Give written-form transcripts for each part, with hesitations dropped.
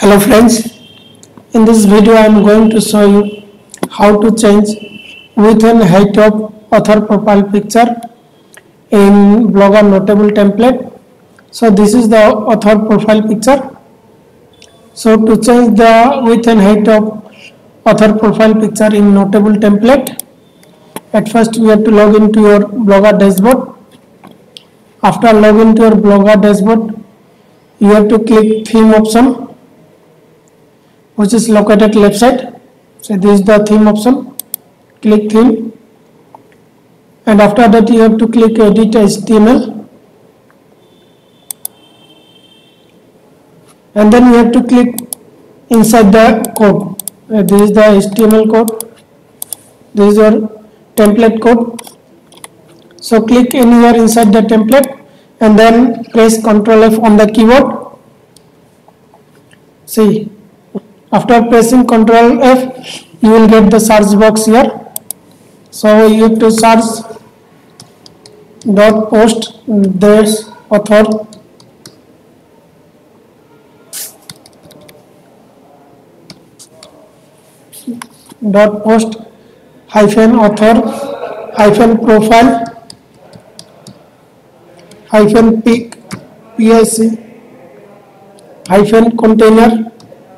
Hello friends, in this video I am going to show you how to change width and height of author profile picture in Blogger Notable template. So this is the author profile picture. So to change the width and height of author profile picture in Notable template, at first you have to log into your Blogger dashboard. After login to your Blogger dashboard, you have to click theme option, which is located left side. So this is the theme option. Click theme, and after that you have to click edit HTML, and then you have to click inside the code. This is the HTML code. This is your template code. So click anywhere inside the template and then press Ctrl F on the keyboard. See, after pressing Ctrl F, you will get the search box here. So you have to search .post this author .post hyphen author hyphen profile hyphen pic hyphen container.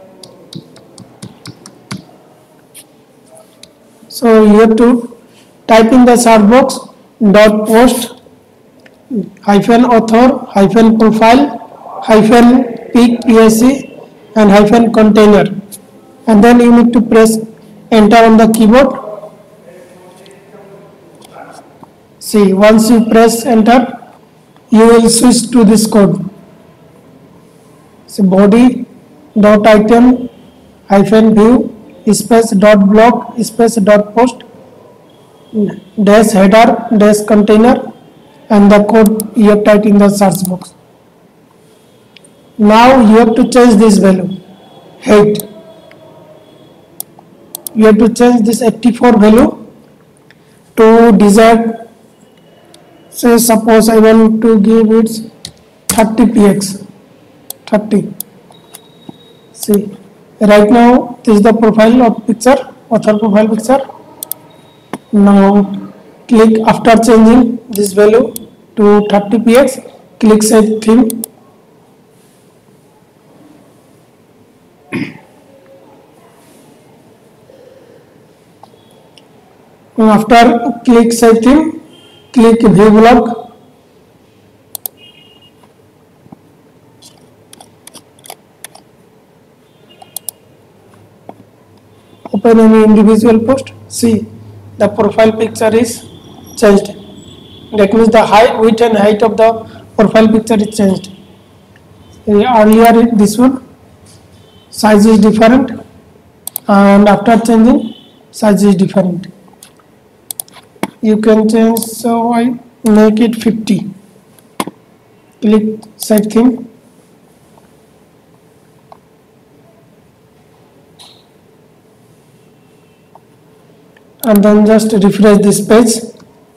So you have to type in the search box .post hyphen author hyphen profile hyphen pic and hyphen container, and then you need to press enter on the keyboard. See, once you press enter, you will switch to this code. So body dot item hyphen view space dot blog space dot post dash header dash container, and the code you have typed in the search box. Now you have to change this value, height. You have to change this 84 value to desired. Say suppose I want to give it 30 px 30. See, right now this is the profile of picture, author profile picture. Now click, after changing this value to 30 px, click save theme. After click save theme, click view blog. Open any individual post. See, the profile picture is changed. That means the height, width and height of the profile picture is changed. Earlier this one size is different, and after changing size is different. You can change, so I make it 50. Click save theme. And then just refresh this page.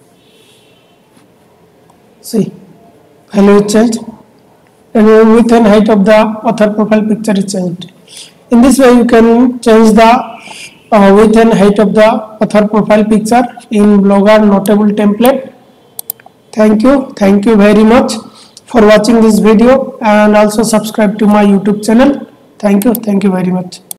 See, value is changed, and width and height of the author profile picture is changed. In this way, you can change the width and height of the author profile picture in Blogger Notable template. Thank you very much for watching this video, and also subscribe to my YouTube channel. Thank you very much.